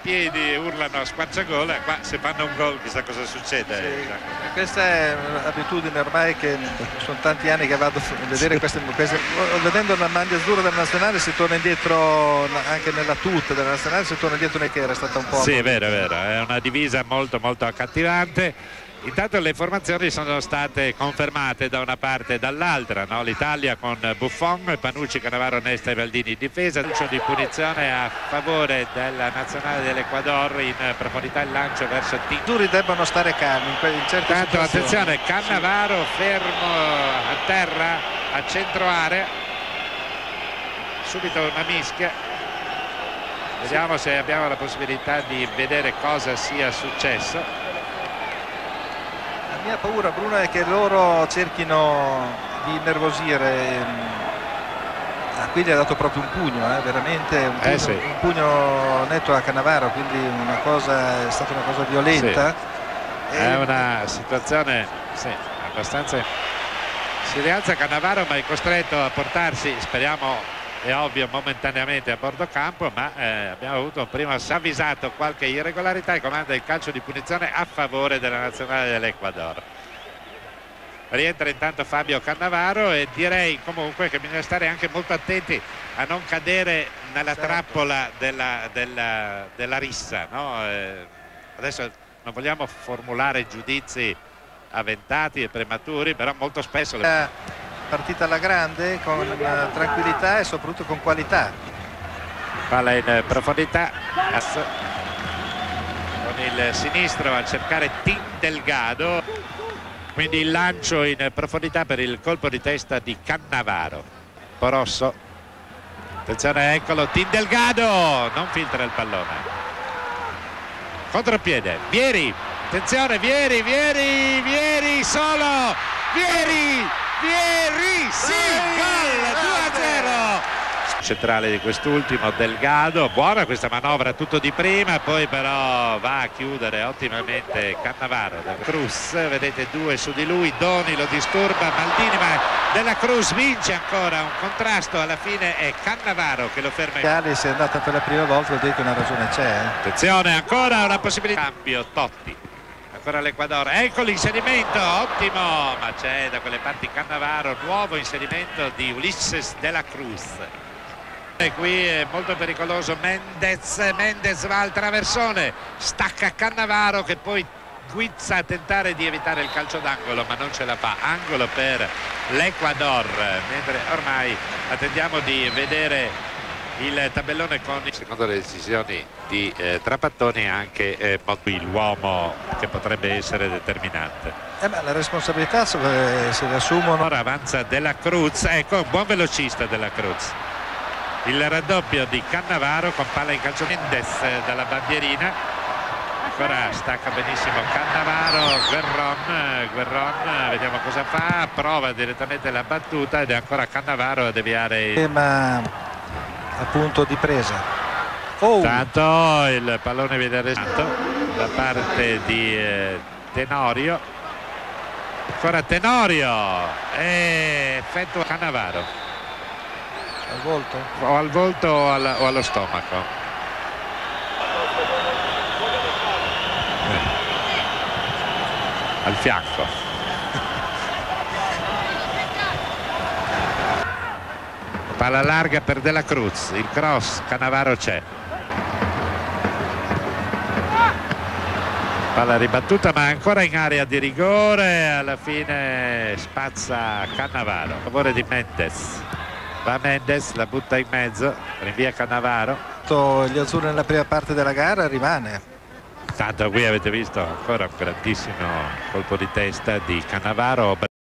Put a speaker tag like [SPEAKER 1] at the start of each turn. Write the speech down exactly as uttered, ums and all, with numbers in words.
[SPEAKER 1] piedi urlano a squarciagol, e qua se fanno un gol chissà cosa succede.
[SPEAKER 2] Sì, questa è un'abitudine ormai che sono tanti anni che vado a vedere queste, queste vedendo la maglia azzurra della nazionale si torna indietro, anche nella tuta della nazionale si torna indietro, che era stata un po'.
[SPEAKER 1] Sì, è vero, è vero, è una divisa molto molto accattivante. Intanto le formazioni sono state confermate da una parte e dall'altra, no? L'Italia con Buffon, Panucci, Cannavaro, Nesta e Baldini in difesa, lancio di punizione a favore della nazionale dell'Ecuador, in profondità il lancio verso T.
[SPEAKER 2] I duri debbono stare calmi in, in certe
[SPEAKER 1] Tanto
[SPEAKER 2] situazioni.
[SPEAKER 1] attenzione, Cannavaro fermo a terra a centro area, subito una mischia. Vediamo se abbiamo la possibilità di vedere cosa sia successo.
[SPEAKER 2] La mia paura, Bruno, è che loro cerchino di innervosire. Ah, qui gli ha dato proprio un pugno, eh, veramente un pugno,
[SPEAKER 1] eh sì.
[SPEAKER 2] un pugno netto a Cannavaro, quindi una cosa, è stata una cosa violenta.
[SPEAKER 1] Sì.
[SPEAKER 2] E...
[SPEAKER 1] È una situazione sì, abbastanza. Si rialza Cannavaro, ma è costretto a portarsi, speriamo, è ovvio, momentaneamente a bordo campo, ma eh, abbiamo avuto un primo avvisato qualche irregolarità e comanda il calcio di punizione a favore della nazionale dell'Ecuador. Rientra intanto Fabio Cannavaro e direi comunque che bisogna stare anche molto attenti a non cadere nella
[SPEAKER 2] certo. trappola
[SPEAKER 1] della, della, della rissa, no? Eh, adesso non vogliamo formulare giudizi avventati e prematuri, però molto spesso le...
[SPEAKER 2] partita alla grande con uh, tranquillità e soprattutto con qualità.
[SPEAKER 1] Palla in profondità con il sinistro a cercare Tim Delgado, quindi il lancio in profondità per il colpo di testa di Cannavaro. Porosso, attenzione, eccolo Tim Delgado, non filtra il pallone, contropiede Vieri, attenzione Vieri, Vieri, Vieri solo, Vieri, Vieri, sì, gol, due a zero. Centrale di quest'ultimo Delgado, buona questa manovra, tutto di prima, poi però va a chiudere ottimamente Cannavaro. Cruz, vedete due su di lui, Doni lo disturba, Maldini, ma Dela Cruz vince ancora un contrasto, alla fine è Cannavaro che lo ferma.
[SPEAKER 2] Cali, se è andata per la prima volta, vuol dire che una ragione c'è. Eh?
[SPEAKER 1] Attenzione, ancora una possibilità, cambio Totti. Ancora l'Ecuador, ecco l'inserimento, ottimo, ma c'è da quelle parti Cannavaro, nuovo inserimento di Ulisses Dela Cruz. E qui è molto pericoloso Mendez, Mendez va al traversone, stacca Cannavaro che poi guizza a tentare di evitare il calcio d'angolo, ma non ce la fa, angolo per l'Ecuador, mentre ormai attendiamo di vedere il tabellone con, secondo le decisioni di eh, Trapattoni, anche eh, l'uomo che potrebbe essere determinante.
[SPEAKER 2] Eh beh, la responsabilità se le assumono.
[SPEAKER 1] Ora avanza Dela Cruz, ecco un buon velocista Dela Cruz. Il raddoppio di Cannavaro con palla in calcio Mendes dalla bandierina, ancora stacca benissimo Cannavaro, Guerron, Guerron, vediamo cosa fa, prova direttamente la battuta ed è ancora Cannavaro a deviare il...
[SPEAKER 2] ma appunto di presa. Oh.
[SPEAKER 1] Tanto il pallone viene arrestato da parte di eh, Tenorio, ancora Tenorio e effettua Cannavaro.
[SPEAKER 2] Al volto?
[SPEAKER 1] O al volto o, al, o allo stomaco. Eh. Al fianco. Palla larga per Dela Cruz, il cross, Cannavaro c'è. Palla ribattuta ma ancora in area di rigore, alla fine spazza Cannavaro a favore di Mendes. Va Mendes, la butta in mezzo, rinvia Cannavaro.
[SPEAKER 2] Gli azzurri nella prima parte della gara rimane.
[SPEAKER 1] Tanto qui avete visto ancora un grandissimo colpo di testa di Cannavaro.